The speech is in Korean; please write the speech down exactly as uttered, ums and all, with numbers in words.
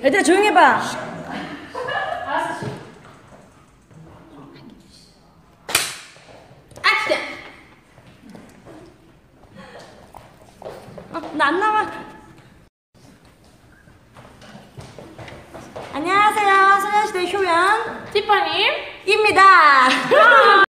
얘들아 조용히 해봐. 액션! 어, 나 안 나와. 안녕하세요. 소녀시대 효연입니다. 티파니